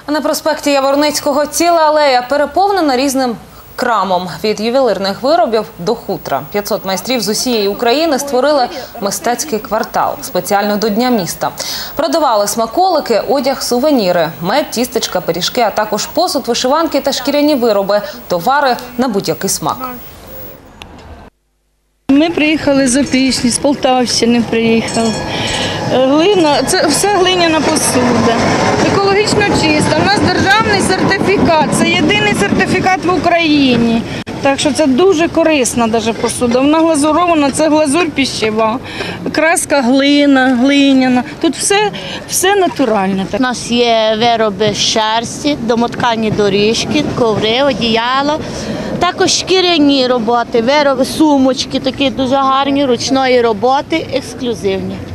На проспекті Яворницького ціла алея переповнена різним крамом. Від ювелирних виробів до хутра. 500 майстрів з усієї України створили мистецький квартал спеціально до Дня міста. Продавали смаколики, одяг, сувеніри, мед, тістечка, пиріжки, а також посуд, вишиванки та шкіряні вироби – товари на будь-який смак. Ми приїхали з Опішні, з Полтавщини приїхали. Глина, це все глиняна посуда, екологічно чиста. У нас державний сертифікат, це єдиний сертифікат в Україні. Так що це дуже корисна навіть посуда. Вона глазурована, це глазурь піщева, краска глиняна. Тут все натуральне. У нас є вироби з шерсті, домоткані доріжки, коври, одіяла. Також шкіряні роботи, вироби, сумочки такі дуже гарні, ручної роботи, ексклюзивні.